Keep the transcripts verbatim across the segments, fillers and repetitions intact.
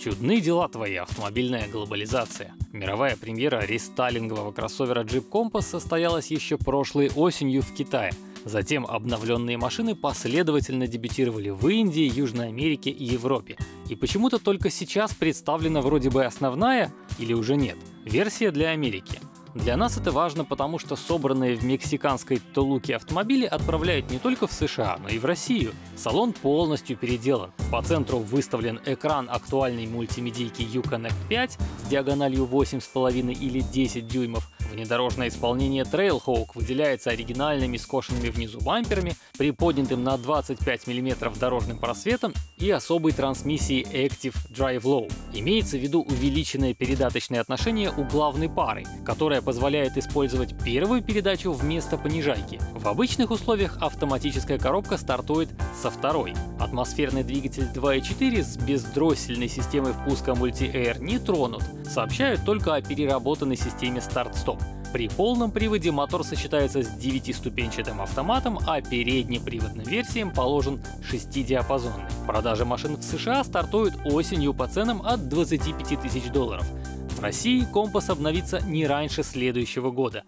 Чудны дела твои, автомобильная глобализация. Мировая премьера рестайлингового кроссовера Jeep Compass состоялась еще прошлой осенью в Китае. Затем обновленные машины последовательно дебютировали в Индии, Южной Америке и Европе. И почему-то только сейчас представлена вроде бы основная, или уже нет, версия для Америки. Для нас это важно, потому что собранные в мексиканской Толуке автомобили отправляют не только в США, но и в Россию. Салон полностью переделан. По центру выставлен экран актуальной мультимедийки Uconnect пять с диагональю восемь с половиной или десять дюймов. Внедорожное исполнение Trailhawk выделяется оригинальными скошенными внизу бамперами, приподнятым на двадцать пять миллиметров дорожным просветом и особой трансмиссией Active Drive Low. Имеется в виду увеличенное передаточное отношение у главной пары, которая позволяет использовать первую передачу вместо понижайки. В обычных условиях автоматическая коробка стартует со второй. Атмосферный двигатель два и четыре с бездроссельной системой впуска Multi-Air не тронут, сообщают только о переработанной системе старт-стоп. При полном приводе мотор сочетается с девятиступенчатым автоматом, а переднеприводным версиям положен шестидиапазонный. Продажи машин в США стартуют осенью по ценам от двадцати пяти тысяч долларов. В России Compass обновится не раньше следующего года.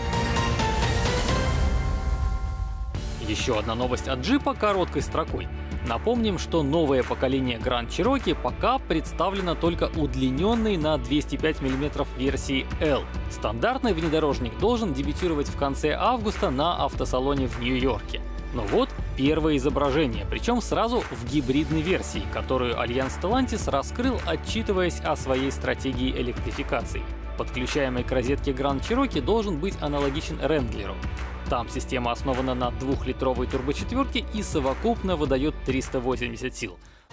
Еще одна новость от Jeep короткой строкой. Напомним, что новое поколение Grand Cherokee пока представлено только удлиненной на двести пять миллиметров версии L. Стандартный внедорожник должен дебютировать в конце августа на автосалоне в Нью-Йорке. Но вот первое изображение, причем сразу в гибридной версии, которую Альянс Stellantis раскрыл, отчитываясь о своей стратегии электрификации. Подключаемый к розетке Grand Cherokee должен быть аналогичен Wrangler. Там система основана на двухлитровой турбочетверке и совокупно выдает триста восемьдесят сил.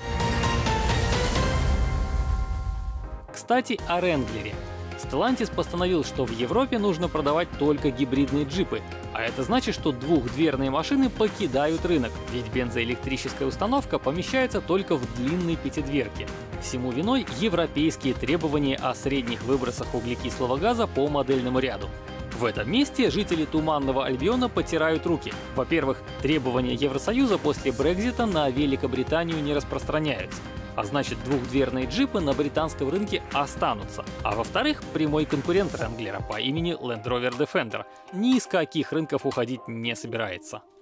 Кстати, о Wrangler. Stellantis постановил, что в Европе нужно продавать только гибридные джипы, а это значит, что двухдверные машины покидают рынок, ведь бензоэлектрическая установка помещается только в длинной пятидверке. Всему виной европейские требования о средних выбросах углекислого газа по модельному ряду. В этом месте жители Туманного Альбиона потирают руки. Во-первых, требования Евросоюза после Брексита на Великобританию не распространяются. А значит, двухдверные джипы на британском рынке останутся. А во-вторых, прямой конкурент Wrangler по имени Land Rover Defender ни из каких рынков уходить не собирается.